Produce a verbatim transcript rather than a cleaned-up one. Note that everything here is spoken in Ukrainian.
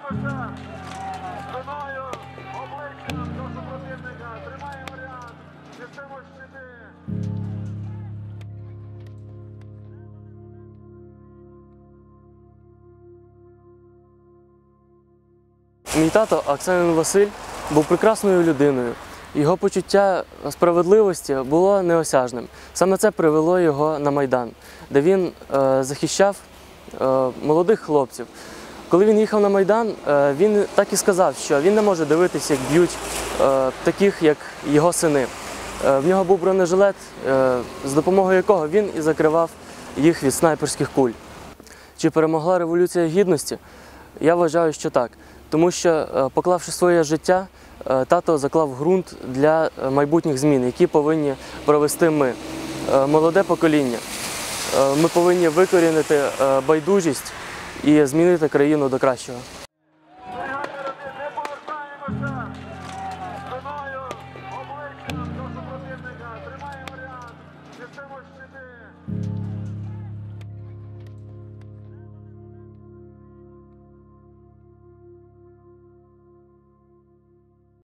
повертаємося спиною, обличчям до супротивника. Тримаємо ряд, несемо щити. Мій тато Аксенин Василь був прекрасною людиною. Його почуття справедливості було неосяжним. Саме це привело його на Майдан, де він е, захищав е, молодих хлопців. Коли він їхав на Майдан, е, він так і сказав, що він не може дивитися, як б'ють е, таких, як його сини. Е, в нього був бронежилет, е, з допомогою якого він і закривав їх від снайперських куль. Чи перемогла Революція Гідності? Я вважаю, що так. Тому що, поклавши своє життя, тато заклав ґрунт для майбутніх змін, які повинні провести ми, молоде покоління. Ми повинні викорінити байдужість і змінити країну до кращого. Не повертаємося